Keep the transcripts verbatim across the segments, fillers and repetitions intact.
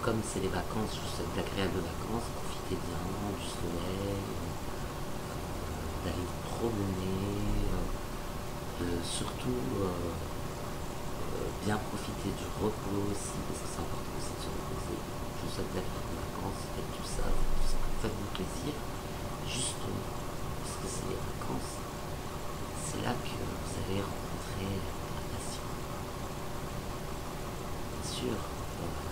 comme c'est les vacances, je vous souhaite d'agréables vacances, profitez bien du soleil, euh, d'aller vous promener, euh, euh, surtout euh, euh, bien profiter du repos aussi, parce que c'est important aussi de se reposer. Je vous souhaite d'agréables vacances, faites tout ça, faites tout ça, faites-vous plaisir, justement, parce que c'est les vacances, c'est là que vous allez rencontrer la passion. Bien sûr. Euh,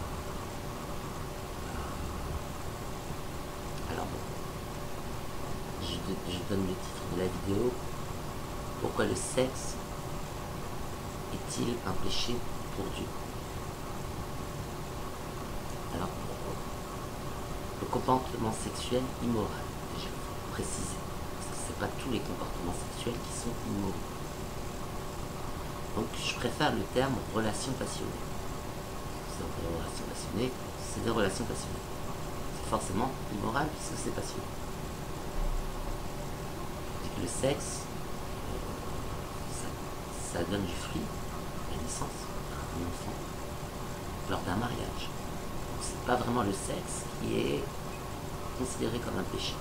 Alors bon, je, je donne le titre de la vidéo. Pourquoi le sexe est-il un péché pour Dieu? Alors pourquoi? Le comportement sexuel immoral, déjà, il faut préciser. Parce que ce n'est pas tous les comportements sexuels qui sont immoraux. Donc je préfère le terme relation passionnée. C'est des relations passionnées, c'est des relations passionnées. C'est forcément immoral puisque c'est passionné. Le sexe, ça, ça donne du fruit, la naissance d'un enfant, lors d'un mariage. Donc c'est pas vraiment le sexe qui est considéré comme un péché.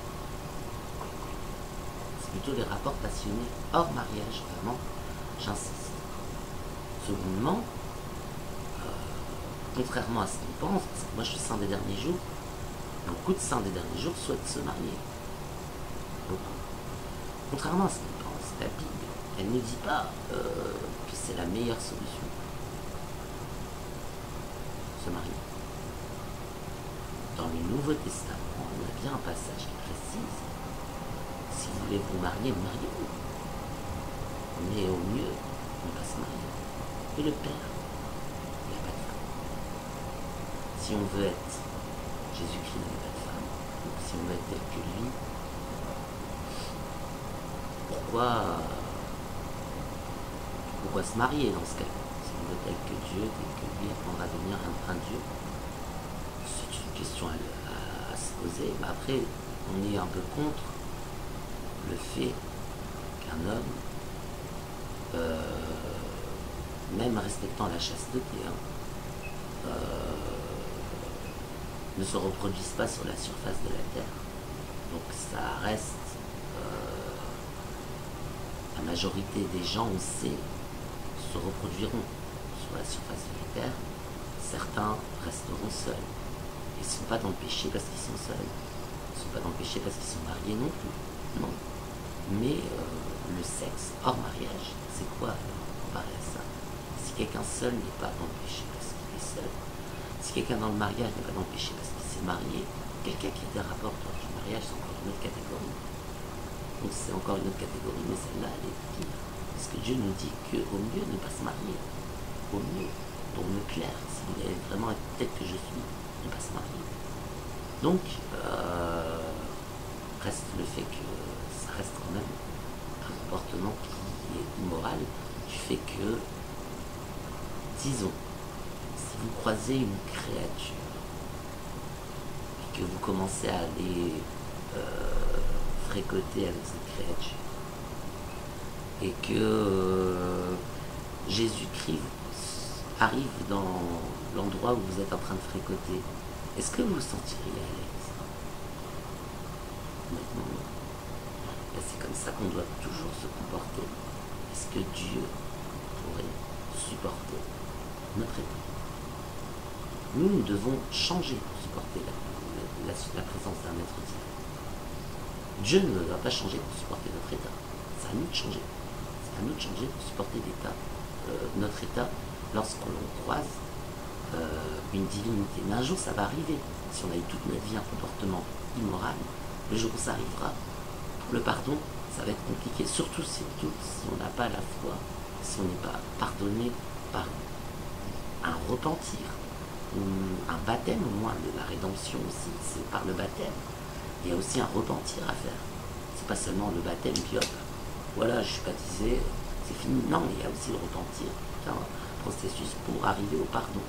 C'est plutôt les rapports passionnés hors mariage, vraiment, j'insiste. Secondement, euh, contrairement à ce qu'on pense, parce que moi je suis saint des derniers jours, beaucoup de saints des derniers jours souhaitent se marier. Beaucoup. Contrairement à ce qu'on pense, la Bible, elle ne dit pas euh, que c'est la meilleure solution. Se marier. Dans le Nouveau Testament, on a bien un passage qui précise, si vous voulez vous marier, mariez-vous. Mais au mieux, on va se marier. Et le Père, il n'y a pas de femme. Si on veut être Jésus-Christ, il n'y a pas de femme. Donc si on veut être tel que lui, Pourquoi, pourquoi se marier dans ce cas? Si on veut tel que Dieu, tel que lui, on va devenir un, un Dieu. C'est une question à, à, à se poser. Mais après, on est un peu contre le fait qu'un homme, euh, même respectant la chasteté, hein, euh, ne se reproduise pas sur la surface de la terre. Donc ça reste... La majorité des gens, on sait, se reproduiront sur la surface de la Terre. Certains resteront seuls. Ils ne sont pas dans le péché parce qu'ils sont seuls. Ils ne sont pas dans le péché parce qu'ils sont mariés non plus. Non. Mais euh, le sexe hors mariage, c'est quoi comparé à ça? Si quelqu'un seul n'est pas dans le péché parce qu'il est seul, si quelqu'un dans le mariage n'est pas dans le péché parce qu'il s'est marié, quelqu'un qui a des rapports hors du mariage, c'est encore une autre catégorie. Donc c'est encore une autre catégorie, mais celle-là, elle est pire. Parce que Dieu nous dit qu'au mieux, ne pas se marier. Au mieux, pour me plaire, si vous voulez vraiment être tel que je suis, ne pas se marier. Donc, euh, reste le fait que ça reste quand même un comportement qui est immoral, du fait que, disons, si vous croisez une créature, et que vous commencez à aller... Euh, fréquenter avec cette créature et que euh, Jésus-Christ arrive dans l'endroit où vous êtes en train de fréquenter, est-ce que vous vous sentiriez à l'aise? Maintenant, c'est comme ça qu'on doit toujours se comporter. Est-ce que Dieu pourrait supporter notre état? Nous, nous devons changer pour supporter la, la, la, la présence d'un être divin. Dieu ne va pas changer pour supporter notre état. C'est à nous de changer. C'est à nous de changer pour supporter l'état, euh, notre état lorsqu'on croise euh, une divinité. Mais un jour, ça va arriver. Si on a eu toute notre vie un comportement immoral, le jour où ça arrivera, pour le pardon, ça va être compliqué. Surtout, surtout si on n'a pas la foi, si on n'est pas pardonné par un repentir, ou un baptême au moins, de la rédemption aussi, c'est par le baptême. Il y a aussi un repentir à faire. C'est pas seulement le baptême, puis hop, voilà, je suis baptisé, c'est fini. Non, il y a aussi le repentir. C'est un processus pour arriver au pardon.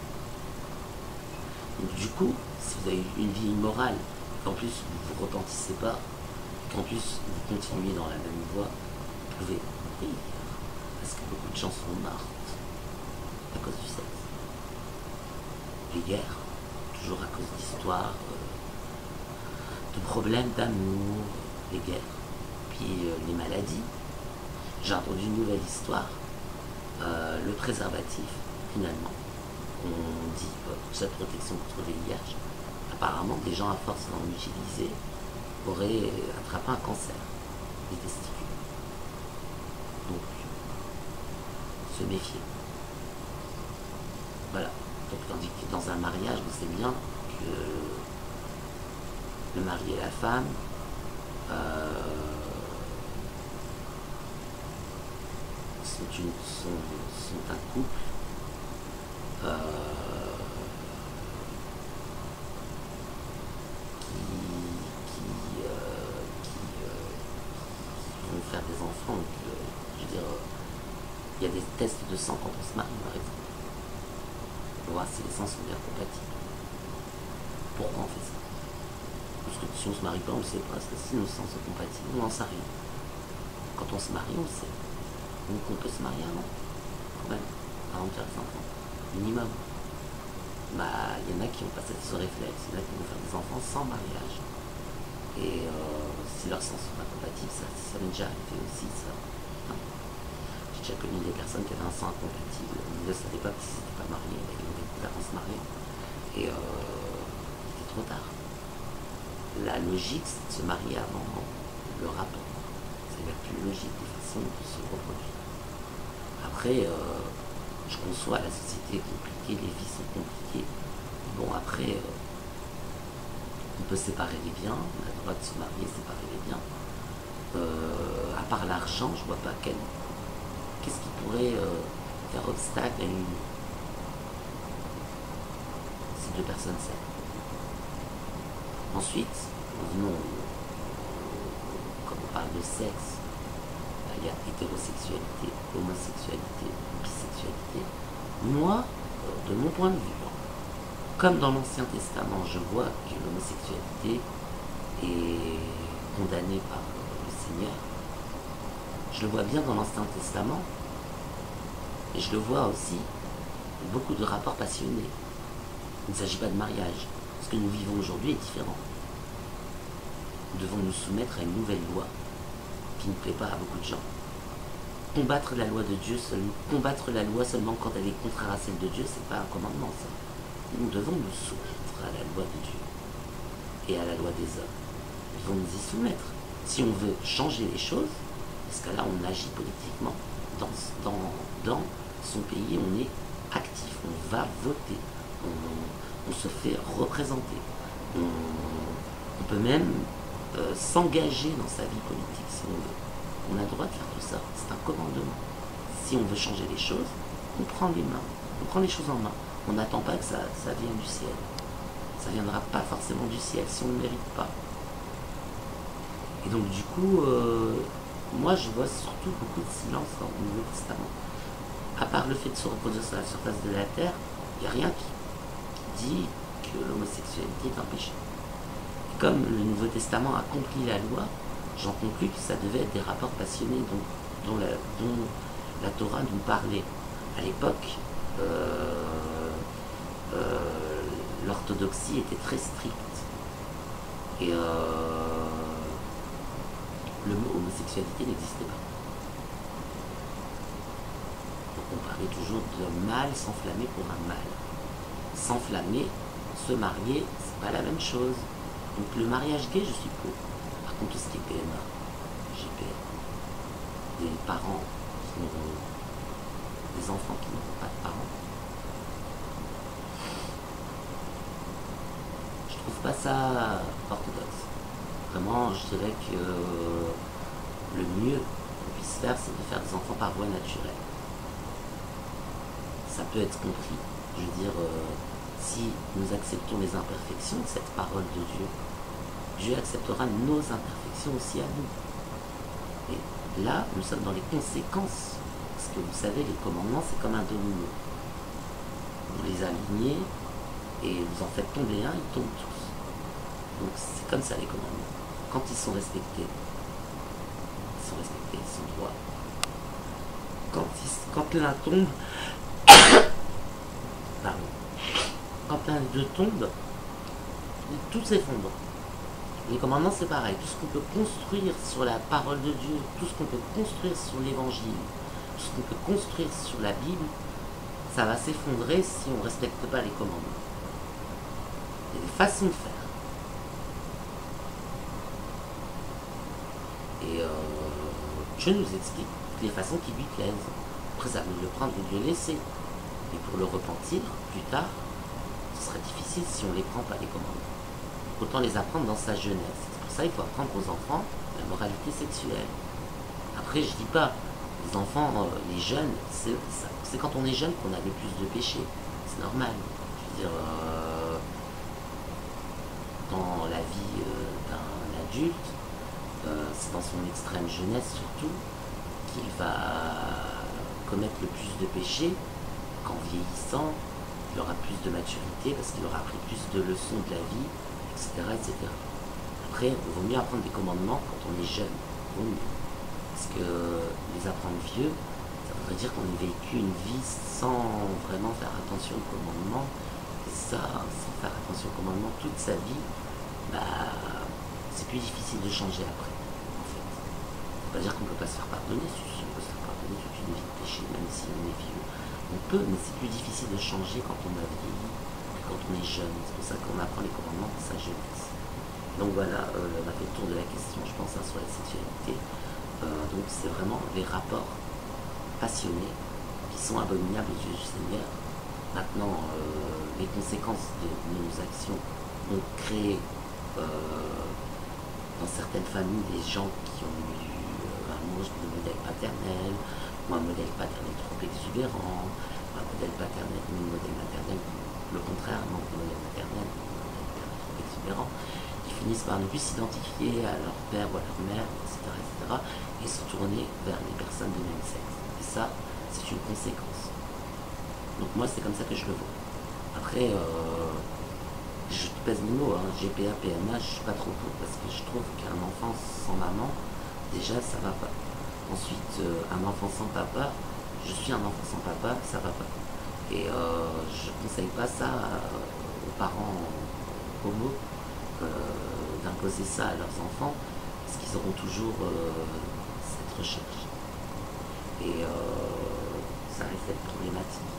Donc, du coup, si vous avez une vie immorale, qu'en plus vous ne vous repentissez pas, qu'en plus vous continuez dans la même voie, vous pouvez mourir. Parce que beaucoup de gens sont morts à cause du sexe. Les guerres, toujours à cause d'histoires, euh, de problèmes d'amour, les guerres, puis euh, les maladies. J'ai entendu une nouvelle histoire, euh, le préservatif, finalement. On dit euh, cette protection contre le V I H. Apparemment, des gens à force d'en utiliser auraient attrapé un cancer des testicules. Donc, se méfier. Voilà. Donc, tandis que dans un mariage, on sait bien que le mari et la femme euh, sont, une, sont, sont un couple euh, qui, qui, euh, qui, euh, qui vont faire des enfants. Donc, euh, je veux dire, il y a des tests de sang quand on se marie, par exemple. On va voir si les sangs sont bien compatibles. Pourquoi on fait ça? Parce que si on se marie pas, on ne le sait pas. Parce que si nos sangs sont compatibles, on n'en sait rien. Quand on se marie, on le sait. Donc on peut se marier avant, quand même, avant de faire des enfants. Minimum. Bah, il y en a qui ont pas ce réflexe. Il y en a qui vont faire des enfants sans mariage. Et euh, si leurs sangs sont pas compatibles, ça, ça m'est déjà arrivé aussi, ça. Hein. J'ai déjà connu des personnes qui avaient un sang incompatible. Ils ne savaient pas s'ils n'étaient pas mariés. Ils ont découvert en se mariant. Et euh, c'était trop tard. La logique, c'est de se marier avant le rapport. C'est la plus logique des façons de se reproduire. Après, euh, je conçois la société est compliquée, les vies sont compliquées. Bon, après, euh, on peut séparer les biens, on a le droit de se marier, séparer les biens. Euh, à part l'argent, je vois pas quel, qu'est-ce qui pourrait euh, faire obstacle à une union. Ces deux personnes s'aiment. Ensuite, venons, comme on parle de sexe, il y a hétérosexualité, homosexualité, bisexualité. Moi, de mon point de vue, comme dans l'Ancien Testament, je vois que l'homosexualité est condamnée par le Seigneur. Je le vois bien dans l'Ancien Testament, et je le vois aussi beaucoup de rapports passionnés. Il ne s'agit pas de mariage. Ce que nous vivons aujourd'hui est différent. Nous devons nous soumettre à une nouvelle loi qui ne plaît pas à beaucoup de gens. Combattre la loi de Dieu, seulement, combattre la loi seulement quand elle est contraire à celle de Dieu, c'est pas un commandement, ça. Nous devons nous soumettre à la loi de Dieu et à la loi des hommes. Nous devons nous y soumettre. Si on veut changer les choses, parce que là on agit politiquement, dans, dans, dans son pays, on est actif, on va voter, on, on se fait représenter, on, on peut même euh, s'engager dans sa vie politique si on veut. On a le droit de faire tout ça, c'est un commandement. Si on veut changer les choses, on prend les mains, on prend les choses en main. On n'attend pas que ça, ça vienne du ciel. Ça viendra pas forcément du ciel si on ne le mérite pas. Et donc du coup, euh, moi je vois surtout beaucoup de silence dans le Nouveau Testament. À part le fait de se reproduire sur la surface de la terre, il n'y a rien qui dit que l'homosexualité est un péché. Et comme le Nouveau Testament accomplit la loi, j'en conclus que ça devait être des rapports passionnés dont, dont, la, dont la Torah nous parlait. À l'époque, euh, euh, l'orthodoxie était très stricte. Et euh, le mot homosexualité n'existait pas. Donc on parlait toujours de mâle s'enflammer pour un mâle. S'enflammer, se marier, c'est pas la même chose. Donc le mariage gay, je suis pour. Par contre, tout ce qui est P M A, G P R, des parents qui n'auront, des enfants qui n'auront pas de parents, je trouve pas ça orthodoxe. Vraiment, je dirais que le mieux qu'on puisse faire, c'est de faire des enfants par voie naturelle. Ça peut être compris. Je veux dire, euh, si nous acceptons les imperfections de cette parole de Dieu, Dieu acceptera nos imperfections aussi à nous. Et là, nous sommes dans les conséquences. Parce que vous savez, les commandements, c'est comme un domino. Vous les alignez et vous en faites tomber un, ils tombent tous. Donc c'est comme ça les commandements. Quand ils sont respectés, ils sont respectés, ils sont droits. Quand, ils, quand l'un tombe, pardon, quand l'un d'eux tombe, tout s'effondre. Les commandements, c'est pareil. Tout ce qu'on peut construire sur la parole de Dieu, tout ce qu'on peut construire sur l'évangile, tout ce qu'on peut construire sur la Bible, ça va s'effondrer si on ne respecte pas les commandements. Il y a des façons de faire. Et euh, Dieu nous explique les façons qui lui plaisent. Après, ça veut le prendre ou de le laisser. Et pour le repentir, plus tard, ce sera difficile si on ne les prend pas, les commandements. Autant les apprendre dans sa jeunesse. C'est pour ça qu'il faut apprendre aux enfants la moralité sexuelle. Après, je dis pas, les enfants, euh, les jeunes, c'est quand on est jeune qu'on a le plus de péchés. C'est normal. Je veux dire, euh, dans la vie euh, d'un adulte, euh, c'est dans son extrême jeunesse surtout, qu'il va commettre le plus de péchés, qu'en vieillissant, il aura plus de maturité parce qu'il aura appris plus de leçons de la vie, et cetera, et cetera. Après, il vaut mieux apprendre des commandements quand on est jeune, vaut mieux. Parce que les apprendre vieux, ça voudrait dire qu'on ait vécu une vie sans vraiment faire attention aux commandements. Et ça, sans faire attention aux commandements toute sa vie, bah, c'est plus difficile de changer après, en fait. Ça veut pas dire qu'on ne peut pas se faire pardonner, si on peut se faire pardonner toute une vie de péché, même si on est vieux. On peut, mais c'est plus difficile de changer quand on a vieilli que quand on est jeune. C'est pour ça qu'on apprend les commandements de sa jeunesse. Donc voilà, euh, on a fait le tour de la question, je pense, hein, sur la sexualité. Euh, donc c'est vraiment les rapports passionnés qui sont abominables aux yeux du Seigneur. Maintenant, euh, les conséquences de nos actions ont créé euh, dans certaines familles des gens qui ont eu euh, un modèle paternel, ou un modèle paternel trop exubérant, un modèle paternel ou un modèle maternel, le contraire, non, un modèle maternel, un modèle paternel trop exubérant, qui finissent par ne plus s'identifier à leur père ou à leur mère, et cetera, et cetera, et se tourner vers les personnes de même sexe. Et ça, c'est une conséquence. Donc moi, c'est comme ça que je le vois. Après, euh, je pèse mes mots, hein, G P A, P M A, je suis pas trop pour, parce que je trouve qu'un enfant sans maman, déjà, ça va pas. Ensuite, euh, un enfant sans papa, je suis un enfant sans papa, ça va pas. Et euh, je conseille pas ça euh, aux parents homo, euh, d'imposer ça à leurs enfants, parce qu'ils auront toujours euh, cette recherche. Et euh, ça risque d'être problématique.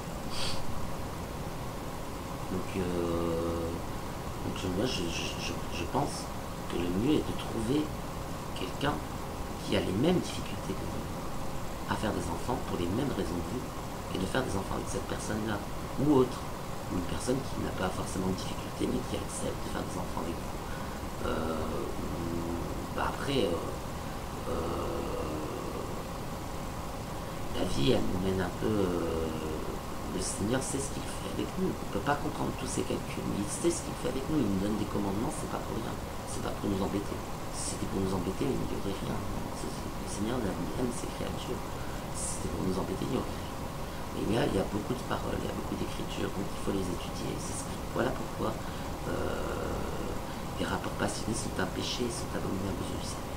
Donc, euh, donc moi, je, je, je pense que le mieux est de trouver quelqu'un qui a les mêmes difficultés que vous à faire des enfants pour les mêmes raisons que vous, et de faire des enfants avec cette personne-là, ou autre, ou une personne qui n'a pas forcément de difficultés, mais qui accepte de faire des enfants avec vous. Euh, bah après, euh, euh, la vie, elle nous mène un peu... Euh, le Seigneur sait ce qu'il fait avec nous. On ne peut pas comprendre tous ses calculs, mais il sait ce qu'il fait avec nous. Il nous donne des commandements, c'est pas pour rien. C'est pas pour nous embêter. Si c'était pour nous embêter, il n'y aurait rien. Le Seigneur aime ses créatures. Si c'était pour nous embêter, il n'y aurait rien. Mais là, il y a beaucoup de paroles, il y a beaucoup d'écritures, donc il faut les étudier. Voilà pourquoi euh, les rapports passionnés sont un péché, sont abominables aux yeux du Seigneur.